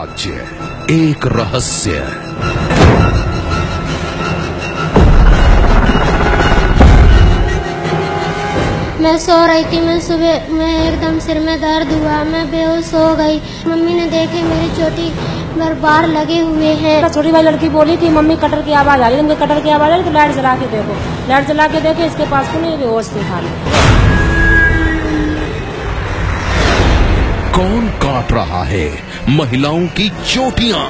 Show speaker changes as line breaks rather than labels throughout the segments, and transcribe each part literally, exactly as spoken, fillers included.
राज्य, एक रहस्य।
मैं सो रही थी, मैं सुबह मैं एकदम सिर में दर्द हुआ, मैं बेहोश हो गई। मम्मी ने देखे मेरी चोटी पर बार लगे हुए हैं।
छोटी भाई लड़की बोली थी मम्मी कटर की आवाज आ रही है, कटर की आवाज आ रही है तो लाइट जला के देखो, लाइट जला के देखो, इसके पास को नहीं बेहोश थी खाली।
कौन काट रहा है महिलाओं की चोटियां?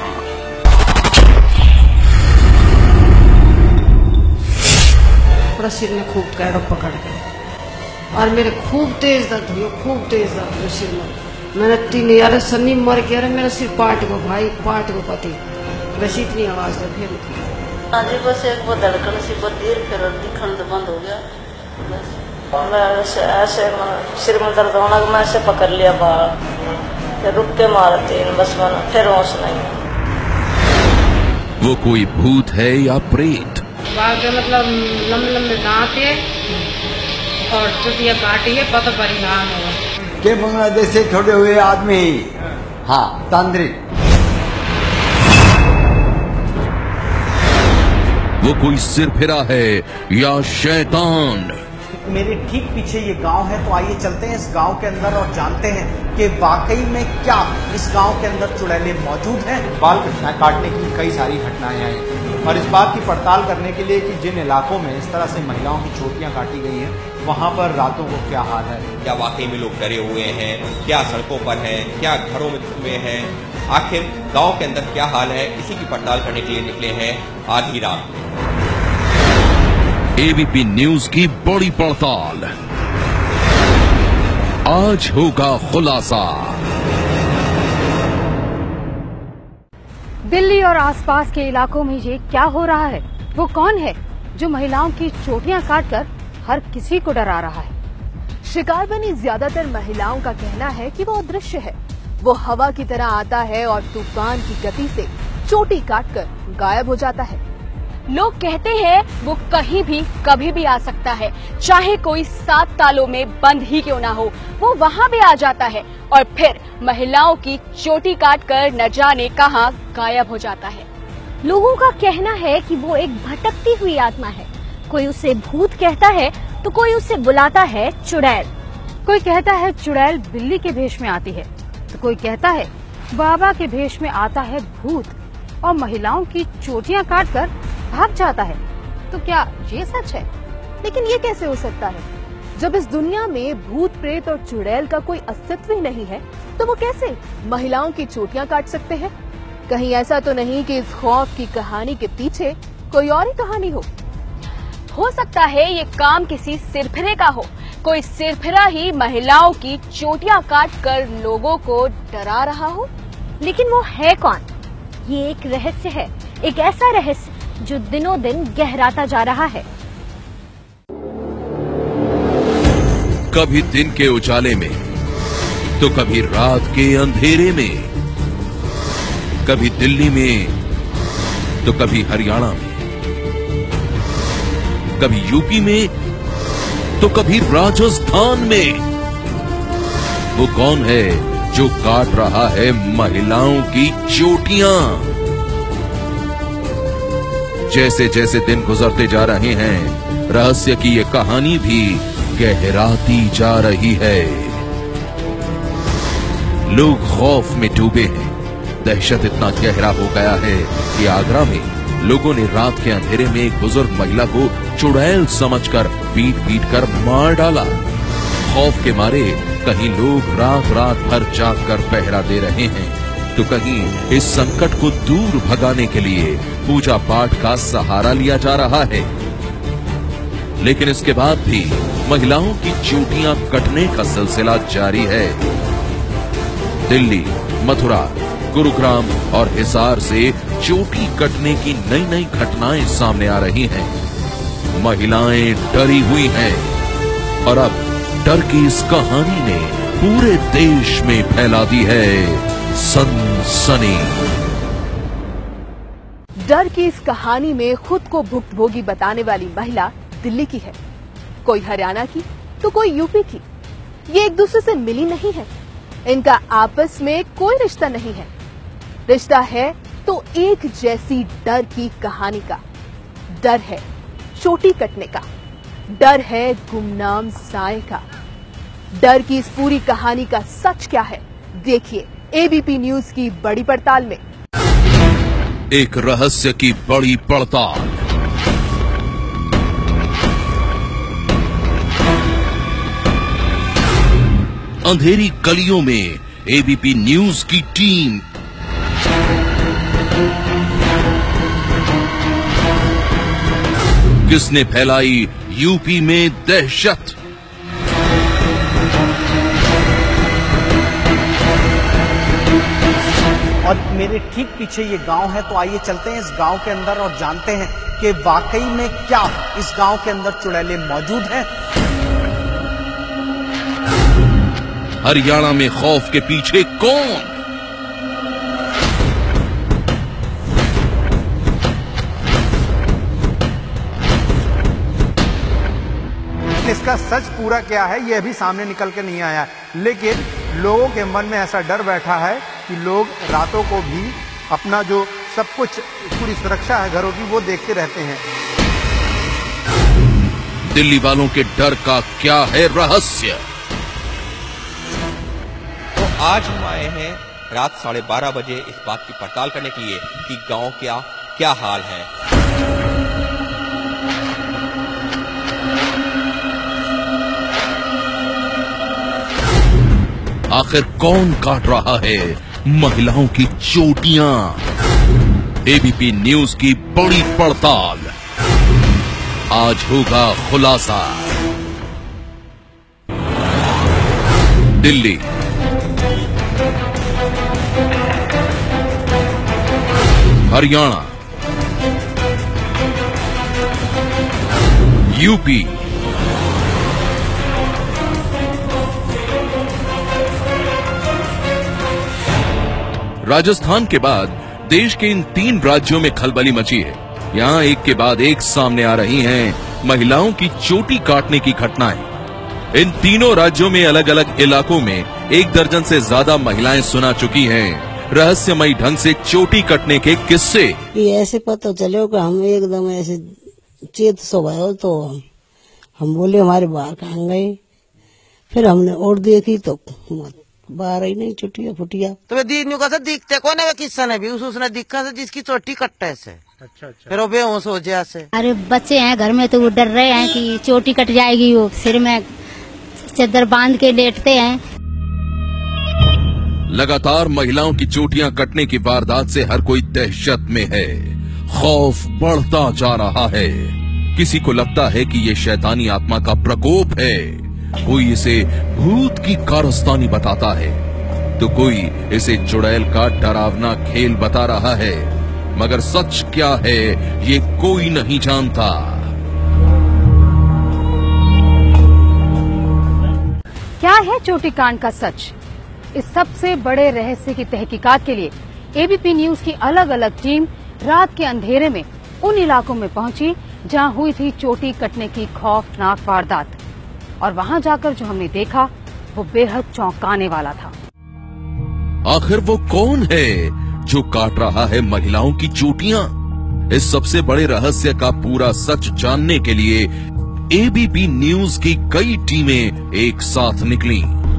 पूरा सिर में खूब कैडो पकड़ के और मेरे खूब तेज दर्द हुई, खूब तेज दर्द हुई सिर में। मैंने तीन यार सन्नी मर के अरे मेरा सिर पाट को भाई पाट को पति बस इतनी आवाज है। फिर
आज बस एक वो धड़कन सी बढ़ी फिर दिखन बंद हो गया। बस मैं ऐसे ऐसे सिर में दर्द होना मैं ऐसे पकड़ लिया बाहर, फिर रुक के मारते बस मैंने फिर होश नहीं।
वो कोई भूत है या प्रेत?
बाल मतलब लंबे लंबे दांत है और चुटिया काटी है, पता परिणाम है
के बांग्लादेश से छोड़े हुए आदमी। हाँ, तांत्रिक।
वो कोई सिरफिरा है या शैतान?
मेरे ठीक पीछे ये गांव है, तो आइए चलते हैं इस गांव के अंदर और जानते हैं कि वाकई में क्या इस गांव के अंदर चुड़ैलें मौजूद हैं। बाल काटने की कई सारी घटनाएं आई और इस बात की पड़ताल करने के लिए कि जिन इलाकों में इस तरह से महिलाओं की चोटियां काटी गई हैं वहां पर रातों को क्या हाल है।
क्या वाकई में लोग डरे हुए हैं, क्या सड़कों पर हैं, क्या घरों में हुए हैं, आखिर गांव के अंदर क्या हाल है, इसी की पड़ताल करने के लिए निकले हैं आधी रात।
एबीपी न्यूज की बड़ी पड़ताल, आज होगा खुलासा।
दिल्ली और आसपास के इलाकों में ये क्या हो रहा है? वो कौन है जो महिलाओं की चोटियां काटकर हर किसी को डरा रहा है?
शिकार बनी ज्यादातर महिलाओं का कहना है कि वो अदृश्य है। वो हवा की तरह आता है और तूफान की गति से चोटी काटकर गायब हो जाता है।
लोग कहते हैं वो कहीं भी कभी भी आ सकता है, चाहे कोई सात तालों में बंद ही क्यों ना हो, वो वहाँ भी आ जाता है और फिर महिलाओं की चोटी काटकर न जाने कहां गायब हो जाता है।
लोगों का कहना है कि वो एक भटकती हुई आत्मा है। कोई उसे भूत कहता है तो कोई उसे बुलाता है चुड़ैल।
कोई कहता है चुड़ैल बिल्ली के भेष में आती है, तो कोई कहता है बाबा के भेष में आता है भूत और महिलाओं की चोटियां काटकर भाग जाता है।
तो क्या ये सच है? लेकिन ये कैसे हो सकता है जब इस दुनिया में भूत प्रेत और चुड़ैल का कोई अस्तित्व ही नहीं है? तो वो कैसे महिलाओं की चोटियां काट सकते हैं? कहीं ऐसा तो नहीं कि इस खौफ की कहानी के पीछे कोई और ही कहानी हो?
हो सकता है ये काम किसी सिरफिरे का हो, कोई सिरफिरा ही महिलाओं की चोटियां काट कर लोगों को डरा रहा हो।
लेकिन वो है कौन? ये एक रहस्य है, एक ऐसा रहस्य जो दिनों दिन गहराता जा रहा है।
कभी दिन के उजाले में तो कभी रात के अंधेरे में, कभी दिल्ली में तो कभी हरियाणा में, कभी यूपी में तो कभी राजस्थान में। वो कौन है जो काट रहा है महिलाओं की चोटियां? जैसे जैसे दिन गुजरते जा रहे हैं, रहस्य की ये कहानी भी गहराती जा रही है। लोग खौफ में डूबे हैं। दहशत इतना गहरा हो गया है कि आगरा में लोगों ने रात के अंधेरे में एक बुजुर्ग महिला को चुड़ैल समझकर पीट पीट कर मार डाला। खौफ के मारे कहीं लोग रात रात भर जाग कर पहरा दे रहे हैं, तो कहीं इस संकट को दूर भगाने के लिए पूजा पाठ का सहारा लिया जा रहा है। लेकिन इसके बाद भी महिलाओं की चोटियां कटने का सिलसिला जारी है। दिल्ली, मथुरा, गुरुग्राम और हिसार से चोटी कटने की नई नई घटनाएं सामने आ रही हैं। महिलाएं डरी हुई हैं और अब डर की इस कहानी ने पूरे देश में फैला दी है सनसनी।
डर की इस कहानी में खुद को भुक्तभोगी बताने वाली महिला दिल्ली की है, कोई हरियाणा की तो कोई यूपी की। ये एक दूसरे से मिली नहीं है, इनका आपस में कोई रिश्ता नहीं है। रिश्ता है तो एक जैसी डर की कहानी का। डर है चोटी कटने का, डर है गुमनाम साए का। डर की इस पूरी कहानी का सच क्या है, देखिए एबीपी न्यूज की बड़ी पड़ताल में।
एक रहस्य की बड़ी पड़ताल। अंधेरी गलियों में एबीपी न्यूज की टीम किसने फैलाई यूपी में दहशत।
और मेरे ठीक पीछे ये गांव है, तो आइए चलते हैं इस गांव के अंदर और जानते हैं कि वाकई में क्या इस गांव के अंदर चुड़ैलें मौजूद हैं।
हरियाणा में खौफ के पीछे कौन?
इसका सच पूरा क्या है ये अभी सामने निकल के नहीं आया, लेकिन लोगों के मन में ऐसा डर बैठा है कि लोग रातों को भी अपना जो सब कुछ पूरी सुरक्षा है घरों की वो देखते रहते हैं।
दिल्ली वालों के डर का क्या है रहस्य?
तो आज हम आए हैं रात साढ़े बारह बजे इस बात की पड़ताल करने के लिए कि गांव क्या क्या हाल है।
आखिर कौन काट रहा है महिलाओं की चोटियां? एबीपी न्यूज की बड़ी पड़ताल, आज होगा खुलासा। दिल्ली, हरियाणा, यूपी, राजस्थान के बाद देश के इन तीन राज्यों में खलबली मची है। यहाँ एक के बाद एक सामने आ रही हैं महिलाओं की चोटी काटने की घटनाएं। इन तीनों राज्यों में अलग अलग इलाकों में एक दर्जन से ज्यादा महिलाएं सुना चुकी हैं रहस्यमयी ढंग से चोटी कटने के किस्से।
ये ऐसे पता चले कि हम एकदम ऐसे चेत सो गए, तो हम बोले हमारे बाहर कहाँ गए। फिर हमने और देखी तो बारह ही नहीं चुटिया फुटिया।
तो वे दीनू का दिखते कौन है किस्सा ने भी उस उसने दिखा से जिसकी चोटी कट्टे से। अच्छा अच्छा। फिर वो बेहोश हो जाए से।
अरे बच्चे हैं घर में तो वो डर रहे हैं कि चोटी कट जाएगी, वो सिर में चादर बांध के लेटते हैं।
लगातार महिलाओं की चोटियां कटने की वारदात से हर कोई दहशत में है। खौफ बढ़ता जा रहा है। किसी को लगता है कि ये शैतानी आत्मा का प्रकोप है, कोई इसे भूत की कारस्तानी बताता है, तो कोई इसे चुड़ैल का डरावना खेल बता रहा है। मगर सच क्या है ये कोई नहीं जानता।
क्या है चोटी कांड का सच? इस सबसे बड़े रहस्य की तहकीकात के लिए एबीपी न्यूज की अलग अलग टीम रात के अंधेरे में उन इलाकों में पहुंची जहां हुई थी चोटी कटने की खौफनाक वारदात। और वहां जाकर जो हमने देखा वो बेहद चौंकाने वाला था।
आखिर वो कौन है जो काट रहा है महिलाओं की चोटियां? इस सबसे बड़े रहस्य का पूरा सच जानने के लिए एबीपी न्यूज की कई टीमें एक साथ निकली।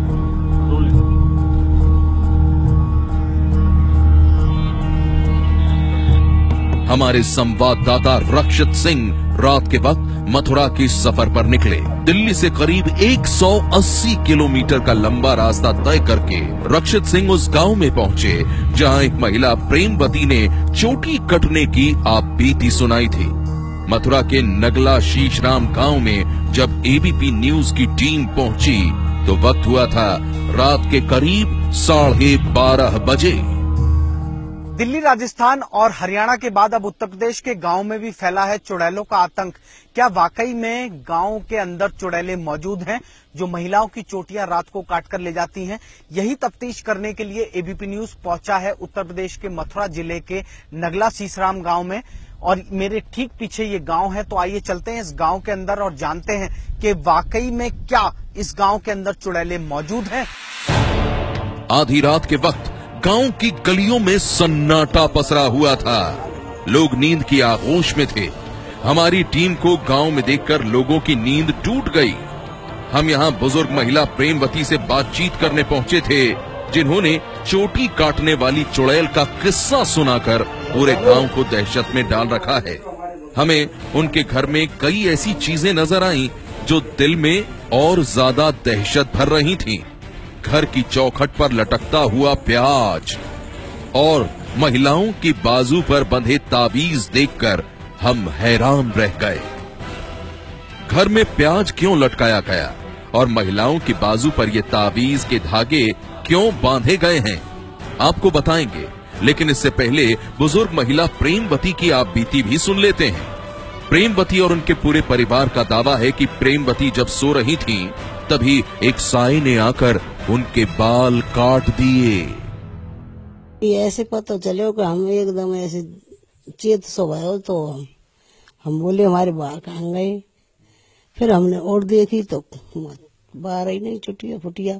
हमारे संवाददाता रक्षित सिंह रात के वक्त मथुरा की सफर पर निकले। दिल्ली से करीब एक सौ अस्सी किलोमीटर का लंबा रास्ता तय करके रक्षित सिंह उस गांव में पहुंचे जहां एक महिला प्रेमवती ने चोटी कटने की आप बीती सुनाई थी। मथुरा के नगला शीशराम गांव में जब एबीपी न्यूज की टीम पहुंची तो वक्त हुआ था रात के करीब साढ़े बारह बजे।
दिल्ली, राजस्थान और हरियाणा के बाद अब उत्तर प्रदेश के गांव में भी फैला है चुड़ैलों का आतंक। क्या वाकई में गांव के अंदर चुड़ैलें मौजूद हैं जो महिलाओं की चोटियां रात को काट कर ले जाती हैं? यही तफ्तीश करने के लिए एबीपी न्यूज पहुंचा है उत्तर प्रदेश के मथुरा जिले के नगला शीशराम गांव में। और मेरे ठीक पीछे ये गांव है, तो आइए चलते हैं इस गांव के अंदर और जानते हैं कि वाकई में क्या इस गांव के अंदर चुड़ैलें मौजूद हैं।
आधी रात के वक्त गांव की गलियों में सन्नाटा पसरा हुआ था। लोग नींद की आगोश में थे। हमारी टीम को गांव में देखकर लोगों की नींद टूट गई। हम यहां बुजुर्ग महिला प्रेमवती से बातचीत करने पहुंचे थे, जिन्होंने चोटी काटने वाली चुड़ैल का किस्सा सुनाकर पूरे गांव को दहशत में डाल रखा है। हमें उनके घर में कई ऐसी चीजें नजर आईं जो दिल में और ज्यादा दहशत भर रही थीं। घर की चौखट पर लटकता हुआ प्याज और महिलाओं की बाजू पर बंधे ताबीज देखकर हम हैरान रह गए। घर में प्याज क्यों लटकाया गया और महिलाओं की बाजू पर ये ताबीज के धागे क्यों बांधे गए हैं, आपको बताएंगे। लेकिन इससे पहले बुजुर्ग महिला प्रेमवती की आप बीती भी सुन लेते हैं। प्रेमवती और उनके पूरे परिवार का दावा है कि प्रेमवती जब सो रही थीं, तभी एक साए ने आकर उनके बाल काट दिए।
ऐसे पता चले कि हम एकदम ऐसे चेत सो गए, तो हम बोले हमारे बाहर कहाँ गए। फिर हमने और देखी तो बाहर ही नहीं, चुटिया फुटिया।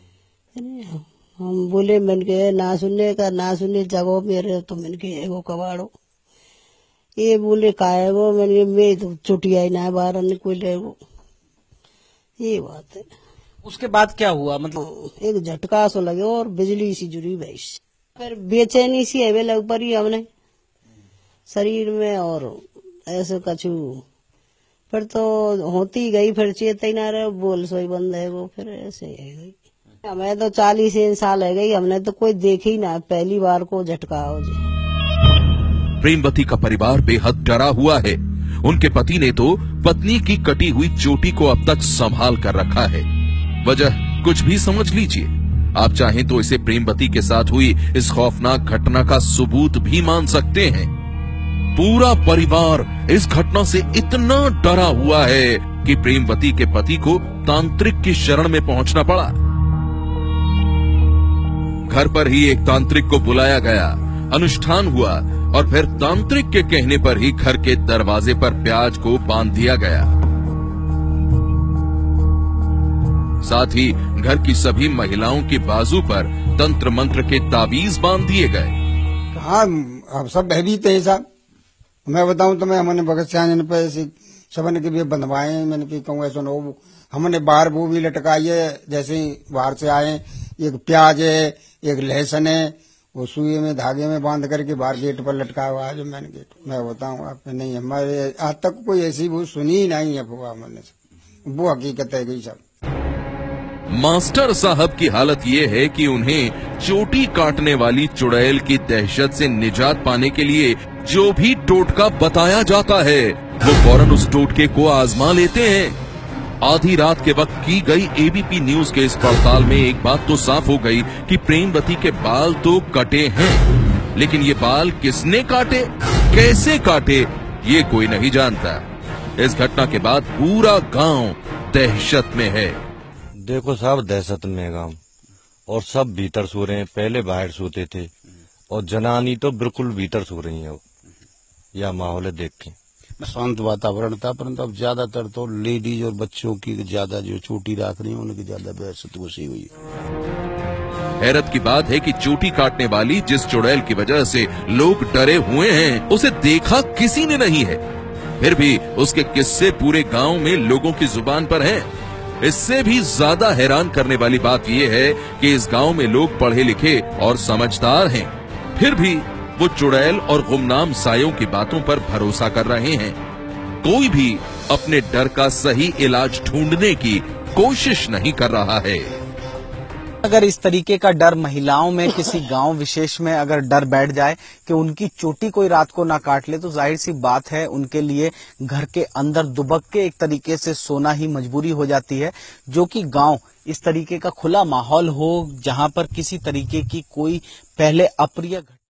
हम बोले मैंने के ना सुनने का ना सुनने जगह मेरे, तो मैंने के एगो कबाड़ो। ये बोले का है वो, मैंने मैं तो चुटिया ही ना बाहर निकले वो। ये बात है।
उसके बाद क्या हुआ? मतलब
एक झटका सो लगे और बिजली सी जुड़ी भैंस। फिर बेचैनी सी है लग पड़ी हमने शरीर में, और ऐसे कछु फिर तो होती गई। फिर चेत ही ना रहे, बोल सोई बंद है वो। फिर ऐसे है गई। हमें तो चालीस साल है गई, हमने तो कोई देखे ही ना, पहली बार को झटका हो जाए।
प्रेमवती का परिवार बेहद डरा हुआ है। उनके पति ने तो पत्नी की कटी हुई चोटी को अब तक संभाल कर रखा है। वजह कुछ भी समझ लीजिए। आप चाहें तो इसे प्रेमवती के साथ हुई इस खौफनाक घटना का सबूत भी मान सकते हैं। पूरा परिवार इस घटना से इतना डरा हुआ है कि प्रेमवती के पति को तांत्रिक की शरण में पहुंचना पड़ा। घर पर ही एक तांत्रिक को बुलाया गया, अनुष्ठान हुआ और फिर तांत्रिक के कहने पर ही घर के दरवाजे पर प्याज को बांध दिया गया। साथ ही घर की सभी महिलाओं की बाजू पर तंत्र मंत्र के ताबीज बांध दिए गए।
हाँ, अब सब भयभीत है साहब। मैं बताऊं तो मैं हमने भगत सिंह पे सबने के भी बंधवाए। मैंने की कहूँ ऐसा हो, हमने बाहर वो भी लटकाई है। जैसे ही बाहर से आए, एक प्याज है, एक लहसुन है, वो सुई में धागे में बांध करके बाहर गेट पर लटका हुआ है। जो मैंने गेट मैं बताऊं आपको, नहीं हमारे आज तक कोई ऐसी वो सुनी ही नहीं है। वो हमने वो हकीकत है गई सब।
मास्टर साहब की हालत ये है कि उन्हें चोटी काटने वाली चुड़ैल की दहशत से निजात पाने के लिए जो भी टोटका बताया जाता है, वो फौरन उस टोटके को आजमा लेते हैं। आधी रात के वक्त की गई एबीपी न्यूज के इस पड़ताल में एक बात तो साफ हो गई कि प्रेमवती के बाल तो कटे हैं, लेकिन ये बाल किसने काटे, कैसे काटे, ये कोई नहीं जानता। इस घटना के बाद पूरा गांव दहशत में है।
देखो साहब, दहशत में गांव, और सब भीतर सो रहे हैं। पहले बाहर सोते थे और जनानी तो बिल्कुल भीतर सो रही है। यह माहौल है, देख के
शांत वातावरण था, परंतु अब ज्यादातर तो लेडीज और बच्चों की ज्यादा जो चोटी राख रही है, उनकी ज्यादा दहशत घुसी हुई है।
हैरत की बात है कि चोटी काटने वाली जिस चुड़ैल की वजह से लोग डरे हुए हैं, उसे देखा किसी ने नहीं है, फिर भी उसके किस्से पूरे गांव में लोगों की जुबान पर हैं। इससे भी ज्यादा हैरान करने वाली बात यह है कि इस गांव में लोग पढ़े लिखे और समझदार हैं, फिर भी वो चुड़ैल और गुमनाम सायों की बातों पर भरोसा कर रहे हैं। कोई भी अपने डर का सही इलाज ढूंढने की कोशिश नहीं कर रहा है।
अगर इस तरीके का डर महिलाओं में किसी गांव विशेष में अगर डर बैठ जाए कि उनकी चोटी कोई रात को ना काट ले, तो जाहिर सी बात है उनके लिए घर के अंदर दुबक के एक तरीके से सोना ही मजबूरी हो जाती है। जो कि गांव इस तरीके का खुला माहौल हो, जहां पर किसी तरीके की कोई पहले अप्रिय